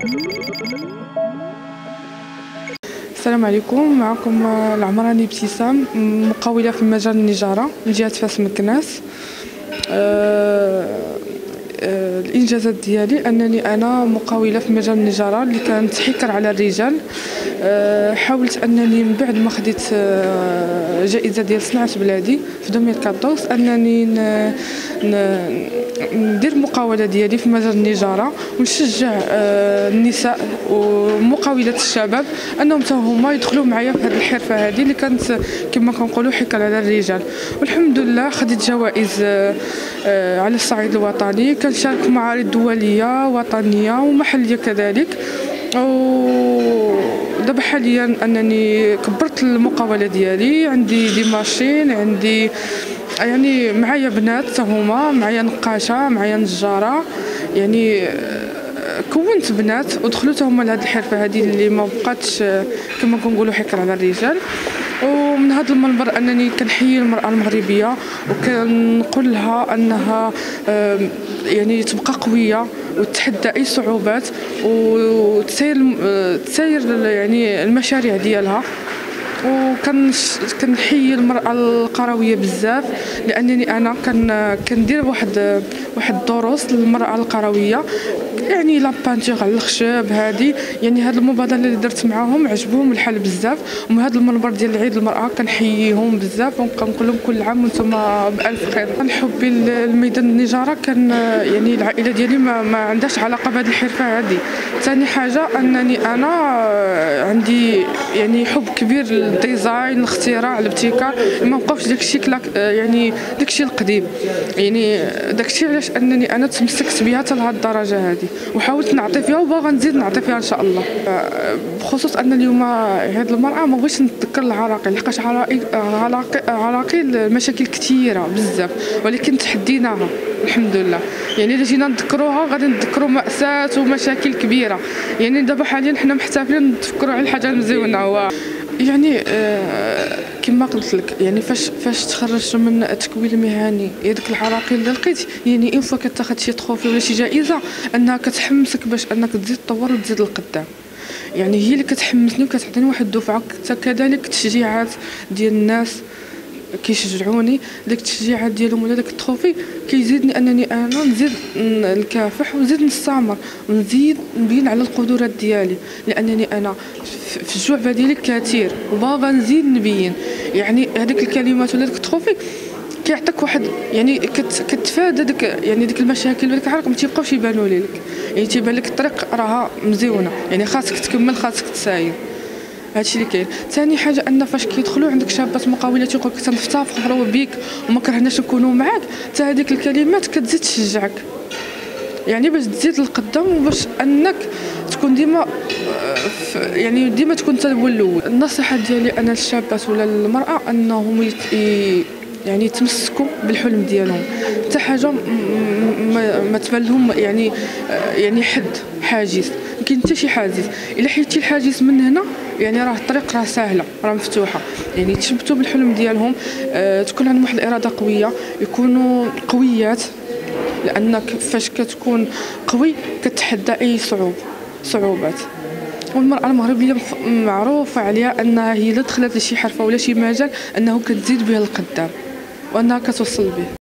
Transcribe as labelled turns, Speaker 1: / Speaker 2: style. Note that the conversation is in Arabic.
Speaker 1: السلام عليكم. معكم العمراني ابتسام، مقاولة في مجال النجارة من جهة فاس مكناس. الانجازات ديالي انني انا مقاوله في مجال النجاره اللي كانت حكر على الرجال. حاولت انني من بعد ما خديت جائزه ديال صناعه بلادي في 2014 انني ندير المقاوله ديالي في مجال النجاره ونشجع النساء ومقاولات الشباب انهم حتى هما يدخلوا معايا في هذه الحرفه هذه اللي كانت كما كنقولوا حكر على الرجال. والحمد لله خديت جوائز على الصعيد الوطني، كنشارك في معارض دوليه وطنيه ومحليه كذلك. ودابا حاليا انني كبرت المقاوله ديالي، عندي دي ماشين، عندي يعني معايا بنات هما، معايا نقاشه، معايا نجاره، يعني كونت بنات ودخلوا هما لهاد الحرفه هذه اللي ما بقاتش كما كنقولوا حكر على الرجال. ومن هذا المنبر انني كنحيي المراه المغربيه وكنقول لها انها يعني تبقى قويه وتتحدى اي صعوبات وتسير يعني المشاريع ديالها. وكنحيي المراه القرويه بزاف، لانني انا كندير واحد الدروس للمراه القرويه، يعني لابانتيغ على الخشب هذه. يعني هذه المبادره اللي درت معاهم عجبهم الحال بزاف. ومن هذا المنبر ديال عيد المراه كنحييهم بزاف وكنقول لهم كل عام وانتم بالف خير. حبي للميدان النجاره كان يعني العائله ديالي ما عندهاش علاقه بهذه الحرفه هذه. ثاني حاجه انني انا عندي يعني حب كبير للديزاين، الاختراع، الابتكار، ما بقاوش داكشي يعني داكشي القديم. يعني داكشي علاش انني انا تمسكت بها حتى لهاد الدرجه هذه وحاولت نعطي فيها وباغا نزيد نعطي فيها ان شاء الله. بخصوص ان اليوم عيد المراه ما بغيتش نتذكر العراقيل، لحقاش عراقيل مشاكل كثيره بزاف ولكن تحديناها الحمد لله. يعني الا جينا نذكروها غادي نذكروا مأساة ومشاكل كبيره. يعني دابا حاليا حنا محتفلين نتفكروا على الحاجه المزيونه. يعني كما قلت لك، يعني فاش تخرجت من التكوين المهني ديك العراقيل اللي لقيت، يعني فوا كتاخذ شي تروفي ولا شي جائزه انها كتحمسك باش انك تزيد تطور وتزيد للقدام. يعني هي اللي كتحمسني وكتعطيني واحد الدفعه. كذلك تشجيعات ديال الناس كيشجعوني، داك التشجيعات ديالهم ولا داك التروفي كيزيدني انني انا نزيد نكافح ونزيد نستمر ونزيد نبين على القدرات ديالي، لانني انا في الجعبه ديالي كثير وباغا نزيد نبين. يعني هذيك الكلمات ولا داك التروفي كيعطيك واحد، يعني كتفادى ديك يعني ديك المشاكل وديك الحرق ما تيبقاوش يبانوا لك. يعني تيبان لك الطريق راها مزيونه، يعني خاصك تكمل، خاصك تساير. هادشي اللي كاين. ثاني حاجه ان فاش كيدخلوا عندك شابات مقاولات تيقول لك تنفتخروا بيك وما كرهناش نكونوا معاك، حتى هذيك الكلمات كتزيد تشجعك، يعني باش تزيد للقدام وباش انك تكون ديما يعني ديما تكون انت هو الاول. النصيحه ديالي انا للشابات ولا للمراه انهم يعني يتمسكوا بالحلم ديالهم. حتى حاجه ما تبان لهم يعني حد حاجز، ما كاين حتى شي حاجز. الا حيدتي الحاجز من هنا يعني راه الطريق راه سهله، راه مفتوحه. يعني يتشبتوا بالحلم ديالهم، تكون عندهم واحد الاراده قويه، يكونوا قويات، لانك فاش كتكون قوي كتحدى اي صعوبات. والمراه المغربيه معروفه عليها انها هي الا دخلت لشي حرفه ولا شي مجال انه كتزيد به القدام وانها كتوصل به.